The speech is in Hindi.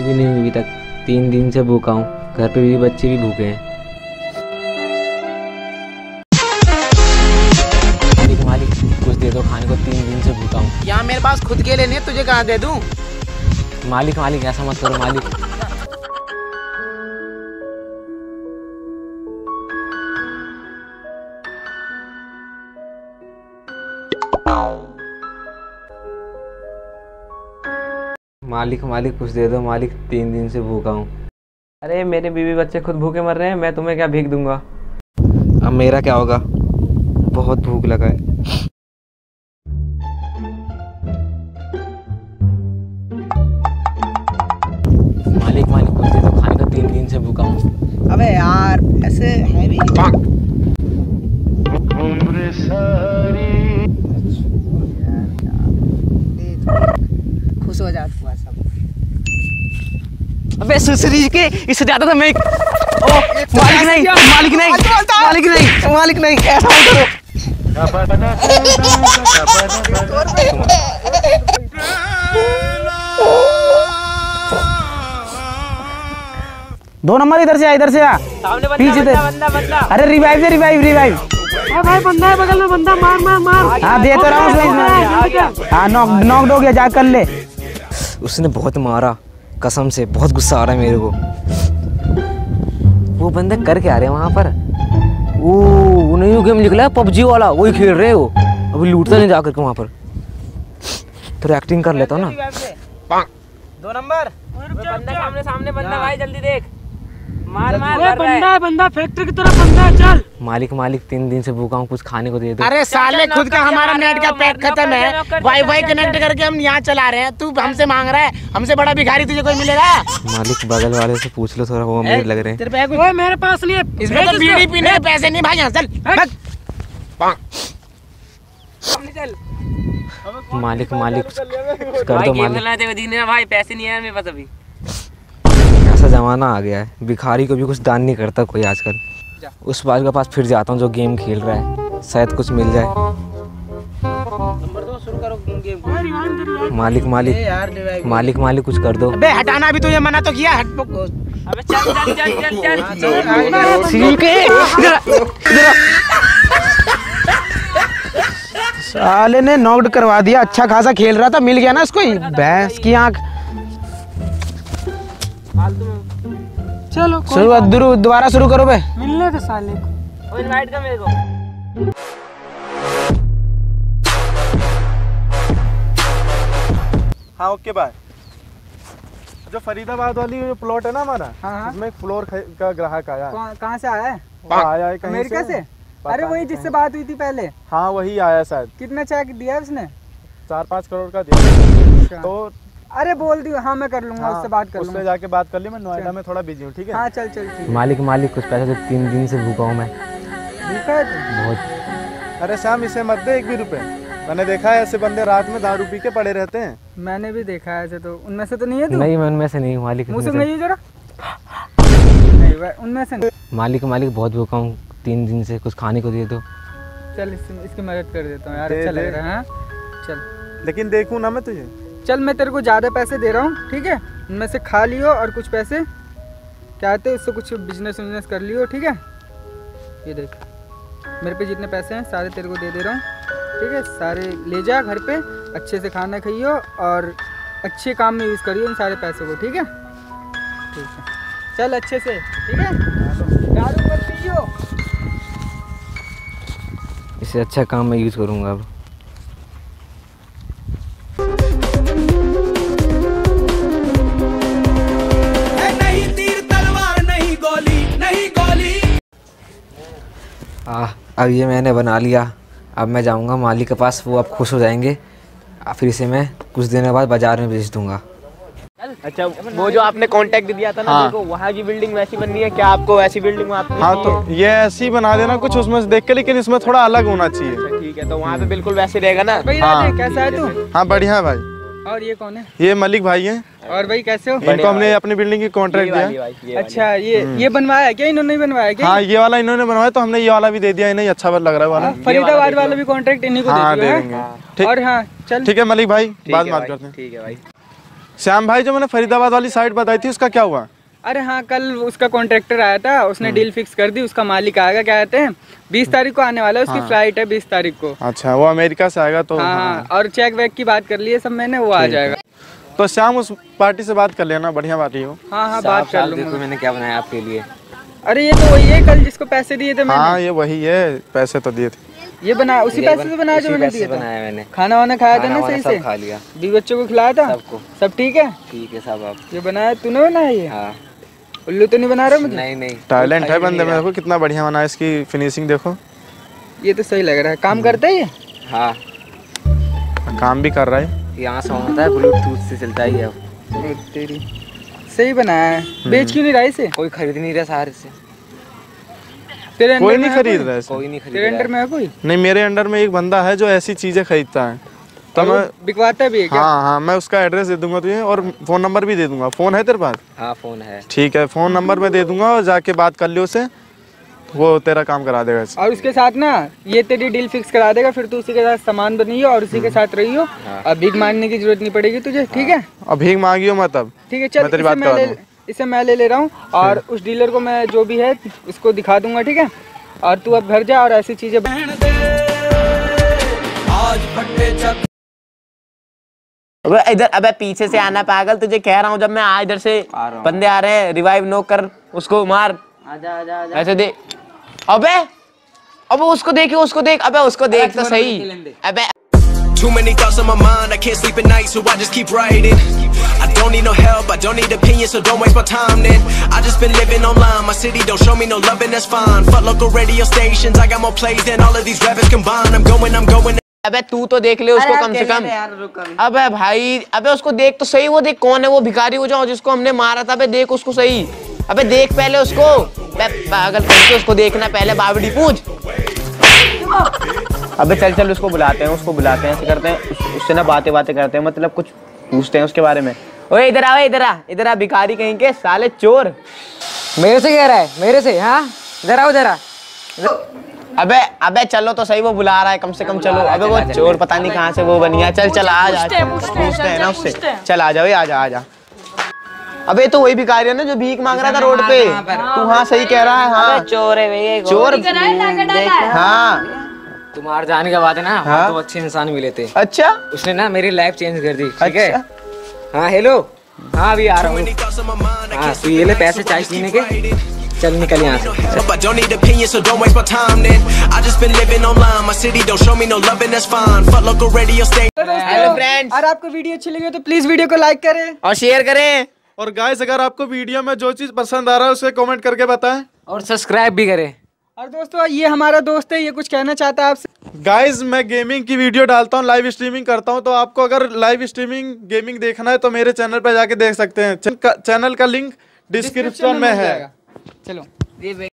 भी नहीं हुई अभी तक। 3 दिन से भूखा हूँ, घर पे भी बच्चे भी भूखे हैं। मालिक कुछ दे दो खाने को, 3 दिन से भूखा हूँ। यहाँ मेरे पास खुद के लिए नहीं, तुझे कहाँ दे दूँ? मालिक ऐसा मत करो मालिक। मालिक कुछ दे दो मालिक, 3 दिन से भूखा हूँ। अरे मेरे बीवी बच्चे खुद भूखे मर रहे हैं, मैं तुम्हें क्या भीख दूंगा। अब मेरा क्या होगा, बहुत भूख लगा है। मालिक कुछ दे दो खाने का, 3 दिन से भूखा हूँ। अबे यार ऐसे है भी। खुश हो जा तू सब। अबे सुसरी के इससे ज्यादा था मैं। मालिक नहीं ऐसा मत करो। दो नंबर इधर से आ पीछे दे। अरे रिवाइव दे, रिवाइव। भाई बंदा है बगल में, बंदा मार। हाँ दे तो रहा हूँ। हाँ नॉक हो गया, जा कर ले। उसने बहुत मारा कसम से, बहुत गुस्सा आ रहा है मेरे को। वो बंदे कर क्या रहे हैं वहाँ पर? वो नहीं गेम निकला पबजी वाला, वही खेल रहे हो। अभी लूटता नहीं जाकर के वहाँ पर। तो एक्टिंग कर लेता हूँ ना। 2 नंबर बंदा सामने बंदा भाई, जल्दी देख। मार बंदा फैक्ट्री की तरफ बंदा है, चल। मालिक 3 दिन से भूखा हूँ, कुछ खाने को दे दो। अरे साले खुद का हमारा नेट का पैक खत्म है, वाईफाई कनेक्ट करके हम यहाँ चला रहे हैं, तू हमसे मांग रहा है? हमसे बड़ा भिखारी तुझे कोई मिलेगा? मालिक बगल वाले से पूछ लो थोड़ा, वो अमीर लग रहे हैं। तेरे पे मेरे पास नहीं है, इसमें तो बीड़ी पीने के पैसे नहीं भाई, यहाँ चल। मालिक कुछ कर दो मालिक। भाई पैसे नहीं है मेरे पास अभी। ऐसा जमाना आ गया है, भिखारी को भी कुछ दान नहीं करता कोई आजकल। उस बात के पास फिर जाता हूँ जो गेम खेल रहा है, शायद कुछ मिल जाए। नंबर 2 शुरू करो गेम। मालिक कुछ कर दो। अबे हटाना, अभी तुझे मना तो किया। अबे चल। साले ने नॉकड करवा दिया, अच्छा खासा खेल रहा था, मिल गया ना इसको ही, भैंस की आंख। चलो दोबारा शुरू करो बे। मिलने तो साले को इनवाइट कर मेरे को। हाँ ओके बाय। जो फरीदाबाद वाली जो प्लॉट है ना हमारा, उसमें एक फ्लोर का ग्राहक आया। कहाँ से आया है? आया है कहीं अमेरिका से। अरे वही जिससे बात हुई थी पहले। हाँ वही आया शायद। कितना चेक दिया उसने? 4-5 करोड़ का दिया। तो अरे बोल दियो, हाँ मैं कर लूंगा, उससे बात कर लूंगा। उससे जाके बात कर ली, मैं नोएडा में थोड़ा बिजी हूँ, ठीक है? हाँ चल ठीक। मालिक कुछ पैसे दो, 3 दिन से भूखा हूँ मैं। भूखा है तू? बहुत। अरे श्याम इसे मत दे 1 भी रुपए। मैंने देखा है ऐसे बंदे रात में दारू पी के पड़े रहते हैं। मैंने भी देखा है ऐसे, तो उनमें से तो नहीं है तू? नहीं मैं उनमें से नहीं हूँ मालिक। मुँह से नहीं जरा। नहीं उनमें से नहीं। मालिक बहुत भूखा हूँ, 3 दिन से कुछ खाने को दे दो। चल इसकी मदद कर देता हूँ यार, अच्छा लग रहा है। चल लेकिन देखूँ ना मैं तुझे। चल मैं तेरे को ज़्यादा पैसे दे रहा हूँ, ठीक है? उनमें से खा लियो और कुछ पैसे क्या आते हैं उससे कुछ बिजनेस कर लियो, ठीक है? ये देख मेरे पे जितने पैसे हैं सारे तेरे को दे रहा हूँ, ठीक है? सारे ले जा घर पे, अच्छे से खाना खाइयो और अच्छे काम में यूज़ करियो इन सारे पैसों को, ठीक है? ठीक है चल अच्छे से, ठीक है? दारू मत पियो। इसे अच्छा काम में यूज़ करूँगा अब। अब ये मैंने बना लिया। अब मैं जाऊंगा मालिक के पास, वो अब खुश हो जाएंगे। फिर इसे मैं कुछ दिनों बाद बाजार में बेच दूंगा। अच्छा वो जो आपने कांटेक्ट दिया था ना, हाँ। देखो वहाँ की बिल्डिंग वैसी बननी है क्या? आपको वैसी बिल्डिंग आपको? हाँ तो ये ऐसी बना देना कुछ उसमें से देख के, लेकिन इसमें थोड़ा अलग होना चाहिए। ठीक है तो वहाँ पे बिल्कुल वैसे रहेगा ना? हाँ। कैसा है तू? हाँ बढ़िया भाई। और ये कौन है? ये मलिक भाई हैं। और भाई कैसे हो? इनको हमने अपनी बिल्डिंग की कॉन्ट्रैक्ट दिया। अच्छा ये बनवाया क्या? इन्होंने बनवाया क्या? हाँ ये वाला इन्होंने बनवाया, तो हमने ये वाला भी दे दिया इन्हें, अच्छा लग रहा है वाला। फरीदाबाद वाला भी कॉन्ट्रैक्ट इन्हीं को हाँ दे दे दिया देंगे। है? और हाँ चल ठीक है मलिक भाई, बाद बात करते हैं। ठीक है भाई। श्याम भाई, जो मैंने फरीदाबाद वाली साइट बताई थी उसका क्या हुआ? अरे हाँ, कल उसका कॉन्ट्रैक्टर आया था, उसने डील फिक्स कर दी। उसका मालिक आएगा, क्या कहते हैं 20 तारीख को आने वाला है, उसकी फ्लाइट है 20 तारीख को। अच्छा, वो अमेरिका से आएगा तो हाँ, और चेक वेक की बात कर ली है सब मैंने, वो आ जाएगा। तो श्याम उस पार्टी से बात कर लेना, बढ़िया पार्टी हो। हाँ, बात कर लूँगा। देखो मैंने क्या बनाया आपके लिए। अरे ये तो वही है कल जिसको पैसे दिए थे मैंने। हाँ, ये वही है, पैसे तो दिए थे। ये बना उसी पैसे से बनाया जो मैंने दिया था। बनाया मैंने। खाना वाना खाया था ना सही से? खा लिया। 20 बच्चों को खिलाया था सबको। सब ठीक है? ठीक है सब। आप ये बनाया तूने बनाया ये? हाँ। उल्लू तो नहीं बना रहा मुझे? नहीं। टैलेंट है बंदे में, देखो कितना बढ़िया बना है, इसकी फिनिशिंग देखो। ये तो सही लग रहा है। काम करता है ये? हाँ, काम भी कर रहा है। यहाँ से होता है, ब्लूटूथ से चलता ही है। ओ तेरी, सही बनाया है। बेच क्यों नहीं रहा इसे? कोई खरीद नहीं रहा सहारे से। तेरे अंडर कोई में नहीं है खरीद रहा है इसे। कोई नहीं खरीद तेरे अंडर में है कोई? नहीं, मेरे अंडर में एक बंदा है जो ऐसी चीजें खरीदता है, तो और वो मैं बिकवाता भी है क्या? हाँ, मैं उसका एड्रेस दे दूंगा तुझे और फोन नंबर भी दे दूंगा। फोन है तेरे पास? हाँ, फोन है। ठीक है, फोन नंबर मैं दे दूंगा और जाके बात कर लियो उसे, वो तेरा काम करा देगा इसे। और उसके साथ ना ये तेरी डील फिक्स करा देगा, फिर तू उसी के साथ सामान बनियो और उसी के साथ रहियो। और भीख मांगने की जरूरत नहीं पड़ेगी तुझे, ठीक है? अब भीख मांगियो मत अब। ठीक है, चल मैं तेरी बात करा दूंगा। इसे मैं ले रहा हूँ और उस डीलर को मैं जो भी है उसको दिखा दूंगा, ठीक है? और तू अब घर जा और ऐसी चीजें अबे इधर, अबे पीछे से आना पागल, तुझे कह रहा हूँ जब मैं इधर से बंदे आ रहे हैं, रिवाइव नो कर, उसको मार। आजा ऐसे दे। अबे उसको देख, अबे उसको देख तो सही। अबे too many thoughts on my mind, I can't sleep at night, so I just keep writing. I don't need no help, I don't need opinions, so don't waste my time then. I just been living online, my city don't show me no love and that's fine. Fuck local radio stations, I got more plays than all of these rappers combined. I'm going. अबे तू तो देख ले उसको कम से कम। अबे भाई, अबे उसको देख तो सही, वो देख कौन है वो भिखारी हो जाओ जिसको हमने मारा था। अबे देख उसको सही, अबे देख पहले उसको। पागल करके उसको देखना पहले, बावड़ी पूछ। अबे चल उसको बुलाते हैं, ऐसे करते हैं, उससे ना बातें करते हैं, मतलब कुछ पूछते हैं उसके बारे में। ओए इधर आ भिखारी कहीं के साले चोर। मेरे से कह रहा है, मेरे से? हाँ, इधर आ। अबे चलो तो सही, वो बुला रहा है, कम से कम चलो। अबे वो चोर पता नहीं कहाँ से वो बनिया। चल आ जा, पूछते हैं ना उससे। चल आ जाओ, आ जा। अबे तो वही भिखारी है ना जो भीख मांग रहा था रोड पे। तू हाँ सही कह रहा है। हाँ चोर है भैया, चोर। हाँ तुम्हारे जाने के बाद है ना, हाँ? तो अच्छे इंसान मिले थे। अच्छा, उसने ना मेरी लाइफ चेंज कर दी, ठीक है? हाँ हेलो, हाँ अभी आ रहा हूँ। हाँ तू ये ले पैसे चाय पीने के, चल निकल यहाँ से। हेलो फ्रेंड्स, अगर आपको वीडियो अच्छी लगी तो प्लीज वीडियो को लाइक करें और शेयर करें। और गाइस, अगर आपको वीडियो में जो चीज पसंद आ रहा है उसे कमेंट करके बताएं और सब्सक्राइब भी करें। और दोस्तों ये हमारा दोस्त है, ये कुछ कहना चाहता है आपसे। गाइस, मैं गेमिंग की वीडियो डालता हूँ, लाइव स्ट्रीमिंग करता हूँ, तो आपको अगर लाइव स्ट्रीमिंग गेमिंग देखना है तो मेरे चैनल पर जाके देख सकते हैं। चैनल का लिंक डिस्क्रिप्शन में है। चलो।